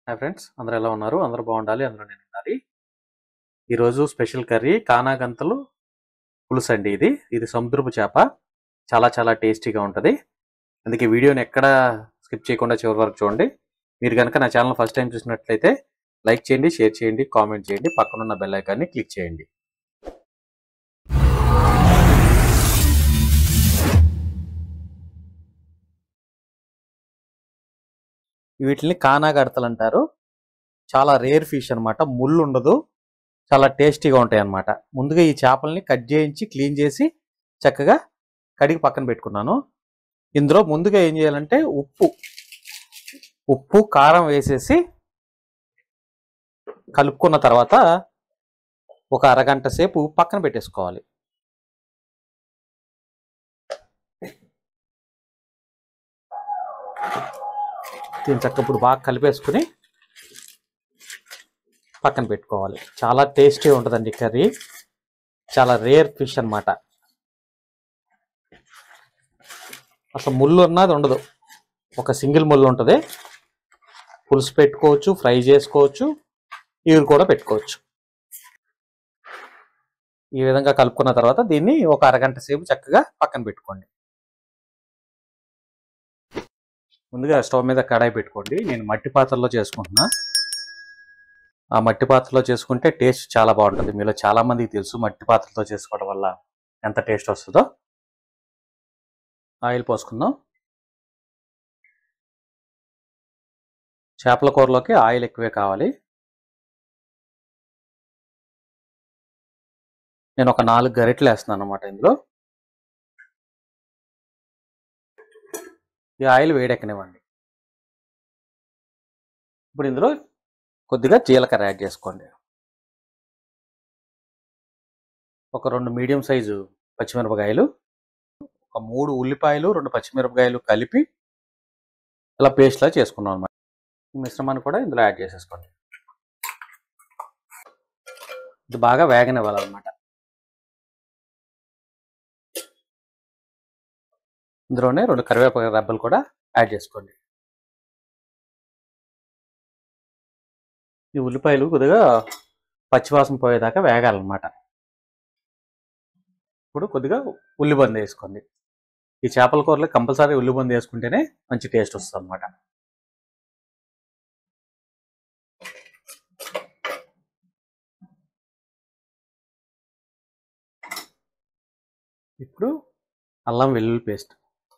Hi friends, అందరూ ఎలా ఉన్నారు? అందరూ బాగుండాలి, అందులో నేను ఉండాలి. ఈరోజు స్పెషల్ కర్రీ కానాగంతలు పులుసు అండి. ఇది సముద్రపు చేప. చాలా చాలా టేస్టీగా ఉంటుంది. అందుకే వీడియోని ఎక్కడ స్కిప్ చేయకుండా చివరి వరకు చూడండి. మీరు కనుక నా ఛానల్ ఫస్ట్ టైం చూసినట్లయితే లైక్ చేయండి, షేర్ చేయండి, కామెంట్ చేయండి, పక్కనున్న బెల్ ఐకాన్ని క్లిక్ చేయండి. వీటిని కానాగడతలు అంటారు. చాలా రేర్ ఫిష్ అనమాట. ముళ్ళు ఉండదు, చాలా టేస్టీగా ఉంటాయి అన్నమాట. ముందుగా ఈ చేపల్ని కట్ చేయించి క్లీన్ చేసి చక్కగా కడిగి పక్కన పెట్టుకున్నాను. ఇందులో ముందుగా ఏం చేయాలంటే ఉప్పు కారం వేసేసి కలుపుకున్న తర్వాత ఒక అరగంట సేపు పక్కన పెట్టేసుకోవాలి. దీని చక్కగా ఇప్పుడు బాగా కలిపేసుకుని పక్కన పెట్టుకోవాలి. చాలా టేస్టీ ఉంటుందండి కర్రీ. చాలా రేర్ ఫిష్ అన్నమాట. అసలు ముళ్ళు అన్నది ఉండదు, ఒక సింగిల్ ముళ్ళు ఉంటుంది. పులుసు పెట్టుకోవచ్చు, ఫ్రై చేసుకోవచ్చు, ఈరు కూడా పెట్టుకోవచ్చు. ఈ విధంగా కలుపుకున్న తర్వాత దీన్ని ఒక అరగంట సేపు చక్కగా పక్కన పెట్టుకోండి. ముందుగా స్టవ్ మీద కడాయి పెట్టుకోండి. నేను మట్టి పాత్రలో చేసుకుంటున్నా. ఆ మట్టి పాత్రలో చేసుకుంటే టేస్ట్ చాలా బాగుంటుంది. మీలో చాలా మందికి తెలుసు మట్టి పాత్రతో చేసుకోవడం వల్ల ఎంత టేస్ట్ వస్తుందో. ఆయిల్ పోసుకుందాం. చేపల కూరలోకి ఆయిల్ ఎక్కువే కావాలి. నేను ఒక 4 గరిటెలు వేస్తున్నాను అన్నమాట ఇందులో. ఈ ఆయిల్ వేడెక్కనివ్వండి. ఇప్పుడు ఇందులో కొద్దిగా జీలకర్ర యాడ్ చేసుకోండి. ఒక 2 మీడియం సైజు పచ్చిమిరపకాయలు, ఒక 3 ఉల్లిపాయలు, 2 పచ్చిమిరపకాయలు కలిపి ఇలా పేస్ట్లా చేసుకున్నాం అన్నమాట. ఈ మిశ్రమాన్ని కూడా ఇందులో యాడ్ చేసేసుకోండి. ఇది బాగా వేగనివ్వాలన్నమాట. ఇందులోనే 2 కరివేపాకు రెబ్బలు కూడా యాడ్ చేసుకోండి. ఈ ఉల్లిపాయలు కొద్దిగా పచ్చివాసన పోయేదాకా వేగాలన్నమాట. ఇప్పుడు కొద్దిగా ఉల్లిబంద వేసుకోండి. ఈ చేపల కూరలో కంపల్సరీ ఉల్లిబంద వేసుకుంటేనే మంచి టేస్ట్ వస్తుంది అన్నమాట. ఇప్పుడు అల్లం వెల్లుల్లి పేస్ట్,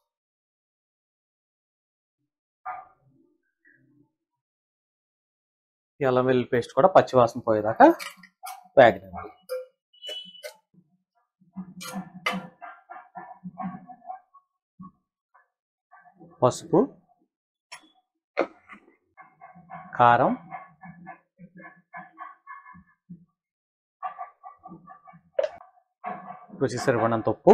ఈ అల్లం వెల్లుల్లి పేస్ట్ కూడా పచ్చివాసన పోయేదాకా వేగనివ్వాలి. పసుపు, కారం, రుచి సరిపడినంత ఉప్పు,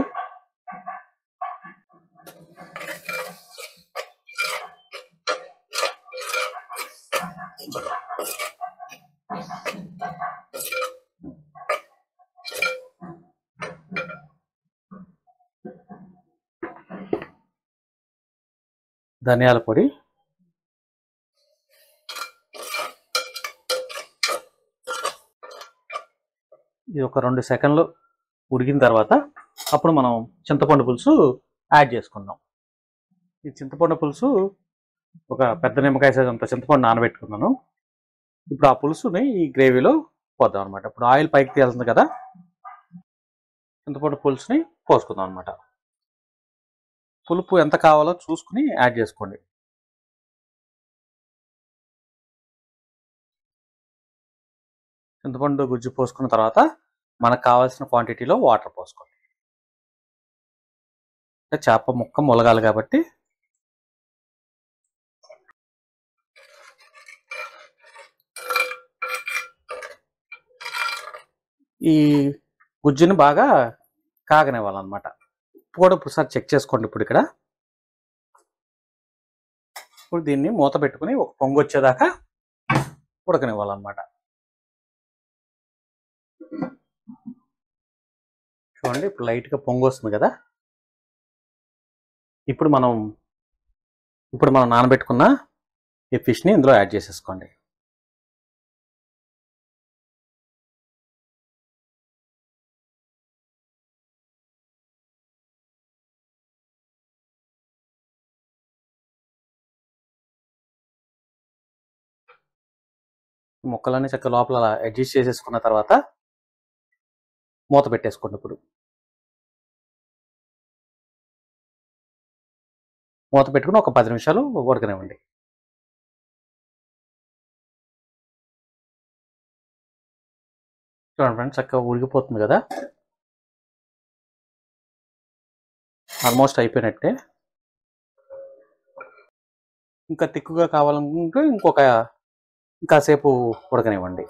ధనియాల పొడి, ఇది ఒక 2 సెకండ్లు ఉడికిన తర్వాత అప్పుడు మనం చింతపండు పులుసు యాడ్ చేసుకుందాం. ఈ చింతపండు పులుసు ఒక పెద్ద నిమ్మకాయ సైజ్ అంత చింతపండు నానబెట్టుకున్నాను. ఇప్పుడు ఆ పులుసుని ఈ గ్రేవీలో పోద్దాం అనమాట. ఇప్పుడు ఆయిల్ పైకి తేలుతుంది కదా, చింతపండు పులుసుని పోసుకుందాం అనమాట. పులుపు ఎంత కావాలో చూసుకుని యాడ్ చేసుకోండి. చింతపండు గుజ్జు పోసుకున్న తర్వాత మనకు కావాల్సిన క్వాంటిటీలో వాటర్ పోసుకోండి. చేప ముక్క ములగాలి కాబట్టి ఈ గుజ్జుని బాగా కాగనివ్వాలన్నమాట. ఉప్పు కూడా ఒకసారి చెక్ చేసుకోండి. ఇప్పుడు దీన్ని మూత పెట్టుకుని ఒక పొంగు వచ్చేదాకా ఉడకనివ్వాలన్నమాట. చూడండి, ఇప్పుడు లైట్గా పొంగు వస్తుంది కదా. ఇప్పుడు మనం నానబెట్టుకున్న ఈ ఫిష్ని ఇందులో యాడ్ చేసేసుకోండి. ముక్కలన్నీ చక్కగా లోపల అలా అడ్జస్ట్ చేసేసుకున్న తర్వాత మూత పెట్టేసుకోండి. ఇప్పుడు మూత పెట్టుకుని ఒక 10 నిమిషాలు ఉడకనివ్వండి. చూడండి ఫ్రెండ్స్, చక్కగా ఉడికిపోతుంది కదా, ఆల్మోస్ట్ అయిపోయినట్టే. ఇంకా తిక్కుగా కావాలనుకుంటే ఇంకాసేపు ఉడకనివ్వండి.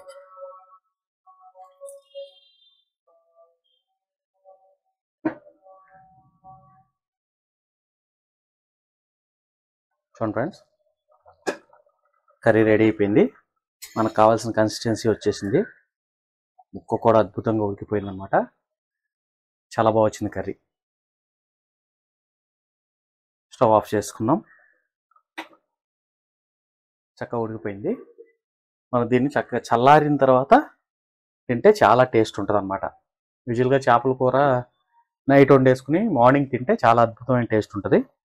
చూడండి ఫ్రెండ్స్, కర్రీ రెడీ అయిపోయింది. మనకు కావాల్సిన కన్సిస్టెన్సీ వచ్చేసింది. ముక్క కూడా అద్భుతంగా ఉడికిపోయింది అనమాట. చాలా బాగా వచ్చింది కర్రీ. స్టవ్ ఆఫ్ చేసుకున్నాం. చక్కగా ఉడికిపోయింది. మనం దీన్ని చక్కగా చల్లారిన తర్వాత తింటే చాలా టేస్ట్ ఉంటుంది అనమాట. యూజువల్గా చేపల కూర నైట్ వండేసుకుని మార్నింగ్ తింటే చాలా అద్భుతమైన టేస్ట్ ఉంటుంది.